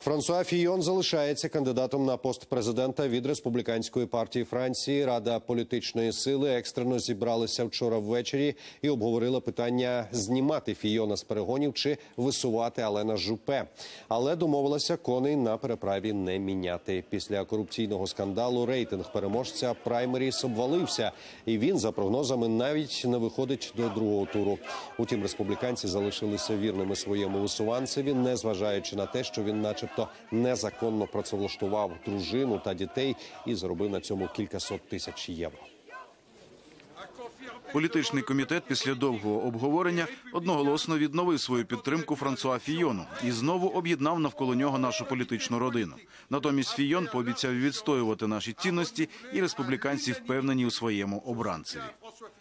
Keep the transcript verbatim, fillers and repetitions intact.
Франсуа Фійон залишається кандидатом на пост президента від республіканської партії Франції. Рада політичної сили екстрено зібралася вчора ввечері і обговорила питання знімати Фійона з перегонів чи висувати Алена Жупе. Але домовилася коней на переправі не міняти. Після корупційного скандалу рейтинг переможця праймеріс обвалився. І він, за прогнозами, навіть не виходить до другого туру. Утім, республіканці залишилися вірними своєму висуванцеві, незважаючи на те, що він начебто незаконно працевлаштував дружину та дітей і заробив на цьому кількасот тисяч євро. Політичний комітет після довгого обговорення одноголосно відновив свою підтримку Франсуа Фійону і знову об'єднав навколо нього нашу політичну родину. Натомість Фійон пообіцяв відстоювати наші цінності, і республіканці впевнені у своєму обранцеві.